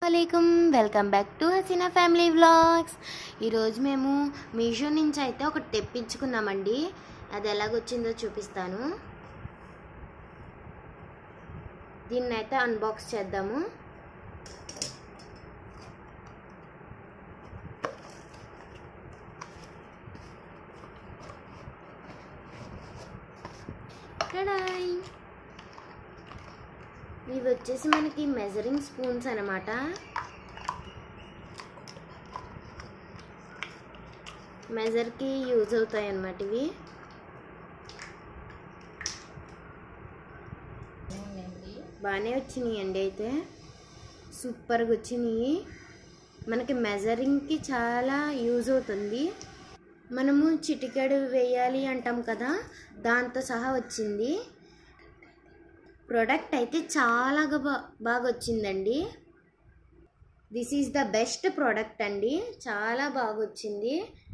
అస్సలాముఅలైకుం welcome back to Haseena family vlogs. ఈరోజు మేము మీషో నుంచి అయితే ఒకటి తెప్పించుకున్నామండి. అది ఎలాగొచ్చిందో చూపిస్తాను. దీన్ని అయితే అన్బాక్స్ చేద్దాము. ఇవి వచ్చేసి మనకి మెజరింగ్ స్పూన్స్ అన్నమాట. మెజర్కి యూజ్ అవుతాయి అన్నమాట. ఇవి బాగానే వచ్చినాయి అండి. అయితే సూపర్గా వచ్చినాయి. మనకి మెజరింగ్కి చాలా యూజ్ అవుతుంది. మనము చిటికెడు వేయాలి అంటాం కదా, దాంతో సహా వచ్చింది. ప్రోడక్ట్ అయితే చాలా బాగా వచ్చిందండి. This is the best product అండి. చాలా బాగా వచ్చింది.